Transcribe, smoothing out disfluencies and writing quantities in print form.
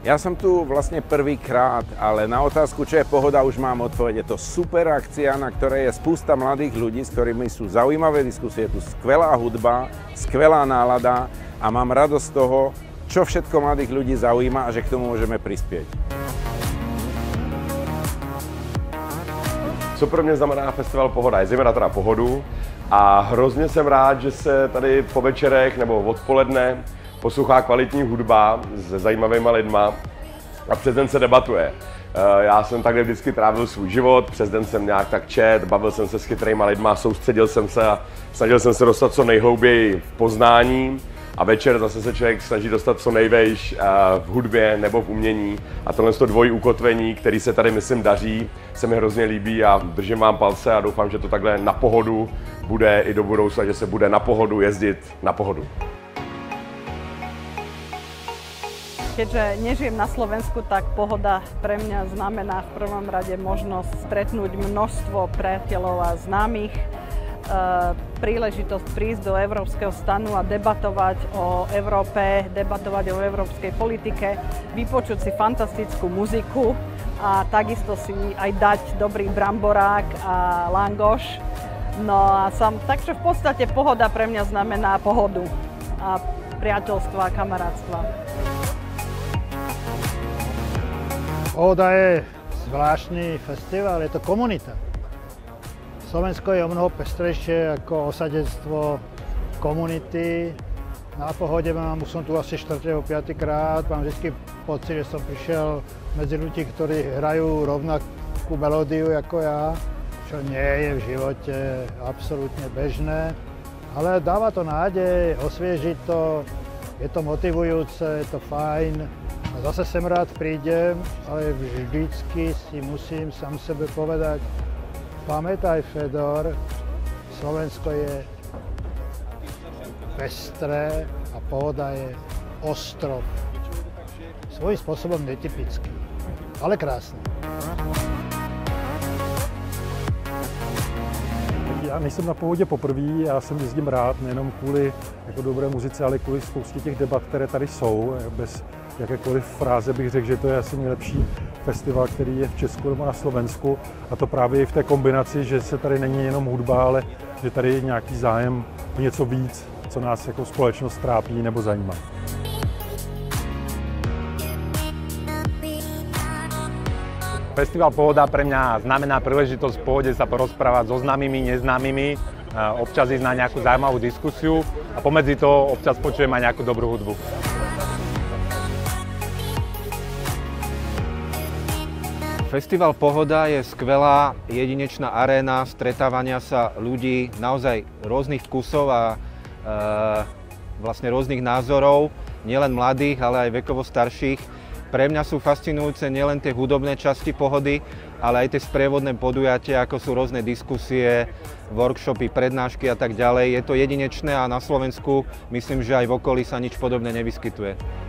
Ja som tu vlastne prvýkrát, ale na otázku, čo je pohoda, už mám odpoveď. Je to super akcia, na ktorej je spústa mladých ľudí, s ktorými sú zaujímavé diskusie, je tu skvelá hudba, skvelá nálada a mám radosť z toho, čo všetko mladých ľudí zaujíma a že k tomu môžeme prispieť. Co pro mě znamená festival Pohoda? Je zejména teda pohodu a hrozně jsem rád, že se tady po večerech nebo odpoledne poslouchá kvalitní hudba se zajímavýma lidma a přes den se debatuje. Já jsem takhle vždycky trávil svůj život, přes den jsem nějak tak čet, bavil jsem se s chytrýma lidma, soustředil jsem se a snažil jsem se dostat co nejhlouběji v poznání. A večer zase se člověk snaží dostat co nejvejš v hudbě nebo v umění. A tohle dvojí ukotvení, který se tady, myslím, daří, se mi hrozně líbí a držím vám palce a doufám, že to takhle na pohodu bude i do budoucna, že se bude na pohodu jezdit na pohodu. Keďže nežijem na Slovensku, tak pohoda pre mňa znamená v prvom rade možnosť stretnúť množstvo priateľov a známych, príležitosť prísť do Európskeho stanu a debatovať o Európe, debatovať o európskej politike, vypočuť si fantastickú muziku a takisto si aj dať dobrý bramborák a langoš. No a takže v podstate pohoda pre mňa znamená pohodu a priateľstva a kamarátstva. Pohoda je zvláštny festival, je to komunita. Slovensko je o mnoho pestrejšie ako osadenstvo komunity. Na Pohode už som tu asi 4. 5. krát, mám vždy pocit, že som prišiel medzi ľudí, ktorí hrajú rovnakú melódiu ako ja, čo nie je v živote absolútne bežné. Ale dáva to nádej, osvieži to, je to motivujúce, je to fajn. A zase sem rád prídem, ale vždycky si musím sám sebe povedať, pamätaj, Fedor, Slovensko je pestré a Pohoda je ostrov. Svojím spôsobom netypický, ale krásny. Já nejsem na Pohodě poprvé, já sem jezdím rád, nejenom kvůli jako dobré muzice, ale kvůli spoustě těch debat, které tady jsou. Bez jakékoliv fráze bych řekl, že to je asi nejlepší festival, který je v Česku nebo na Slovensku. A to právě i v té kombinaci, že se tady není jenom hudba, ale že tady je nějaký zájem o něco víc, co nás jako společnost trápí nebo zajímá. Festival Pohoda pre mňa znamená príležitosť v pohode sa porozprávať so známymi, neznámymi, občas ísť na nejakú zaujímavú diskusiu a pomedzi to občas počujem aj nejakú dobrú hudbu. Festival Pohoda je skvelá jedinečná aréna stretávania sa ľudí naozaj rôznych vkusov a vlastne rôznych názorov, nielen mladých, ale aj vekovo starších. Pre mňa sú fascinujúce nielen tie hudobné časti Pohody, ale aj tie sprievodné podujatia, ako sú rôzne diskusie, workshopy, prednášky a tak ďalej. Je to jedinečné a na Slovensku myslím, že aj v okolí sa nič podobné nevyskytuje.